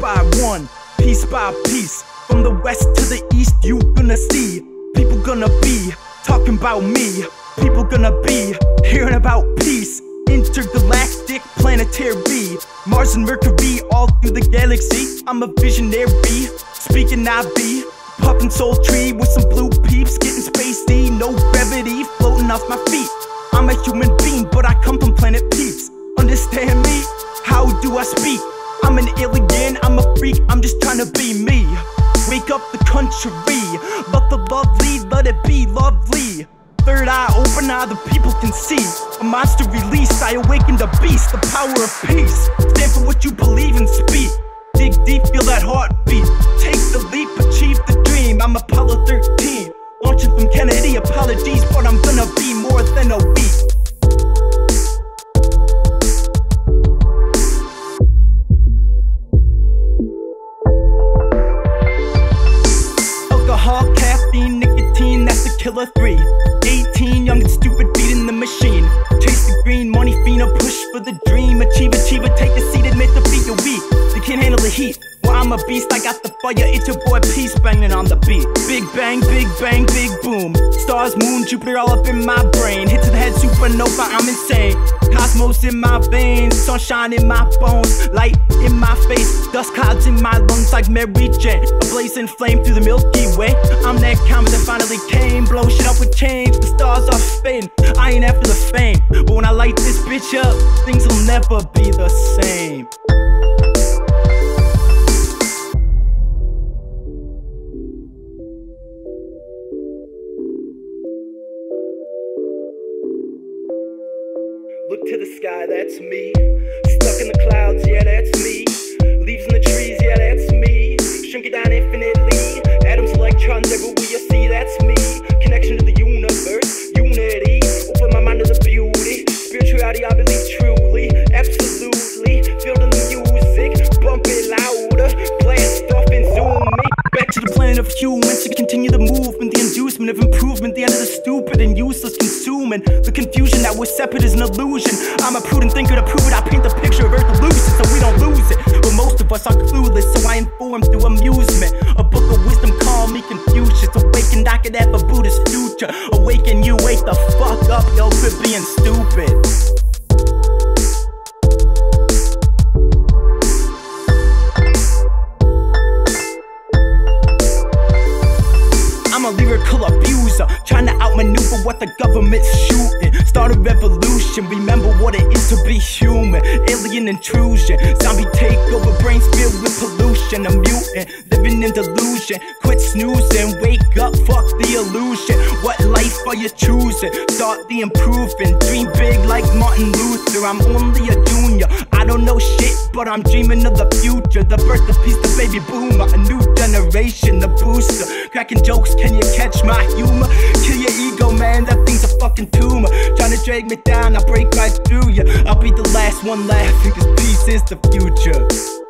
by one, piece by piece. From the west to the east, you gonna see people gonna be talking about me. People gonna be hearing about peace. Intergalactic, planetary, Mars and Mercury, all through the galaxy. I'm a visionary, speaking I be puffin' sultry with some blue peeps, getting spacey, no gravity, floating off my feet. I'm a human being, but I come from planet Peeps. Understand me? How do I speak? I'm an alien, I'm a freak, I'm just trying to be me. Wake up the country, love the lovely, let it be lovely. Third eye open, now the people can see. A monster released, I awaken the beast, the power of peace. Stand for what you believe and speak. Dig deep, feel that heartbeat. Take the leap, achieve the dream. I'm Apollo 13, launching from Kennedy. Apologies, but I'm gonna be more than a week. Alcohol, caffeine, nicotine, that's the killer 3. 18, young and stupid, beating the machine. Chase the green, money fiend, a push for the dream. Achiever, take a seat, admit defeat, you're weak. You can't handle the heat. Well, I'm a beast, I got the fire, it's your boy Peace banging on the beat. Big bang, big boom. Stars, moon, Jupiter all up in my brain. Hit to the head, supernova, I'm insane. Cosmos in my veins, sunshine in my bones. Light in my face, dust clouds in my lungs like Mary Jane. A blazing flame through the Milky Way. I'm that comet that finally came. Blow shit up with change, the stars are fading. I ain't after the fame, but when I light this bitch up, things will never be the same. Look to the sky, that's me. Stuck in the clouds, yeah, that's me. Leaves in the trees, yeah, that's me. Shrink it down infinitely. Atoms, electrons, everywhere you see, that's me. Connection to the universe, unity. Open my mind to the beauty. Spirituality, I believe truly, absolutely. Feel the music, bump it louder. Blast stuff and zoom me. Back to the planet of humans to continue the movement, the inducement of improvement, the end of the stupid and useless consuming. The confusion that was separate is an illusion. I'm a prudent thinker to prove it. I paint the picture of Earth elusive so we don't lose it. But most of us are clueless, so I inform through amusement. A book of wisdom, call me Confucius. Awakened, I could have a Buddhist future. Awaken, you wake the fuck up, yo, quit being stupid. I'm a lyrical abuser, trying to outmaneuver what the government's shooting. Start a revolution, remember what it is to be human. Alien intrusion, zombie takeover, brains filled with pollution. A mutant, living in delusion. Quit snoozing, wake up, fuck the illusion. What life are you choosing? Start the improving, dream big like Martin Luther. I'm only a junior, I don't know shit, but I'm dreaming of the future. The birth of peace, the baby boomer, a new generation, the booster. Cracking jokes, can you catch my humor? Kill your ego, man, that thing's a fucking tumor. Trying to drag me down, I'll break right through you. I'll be the last one laughing, cause peace is the future.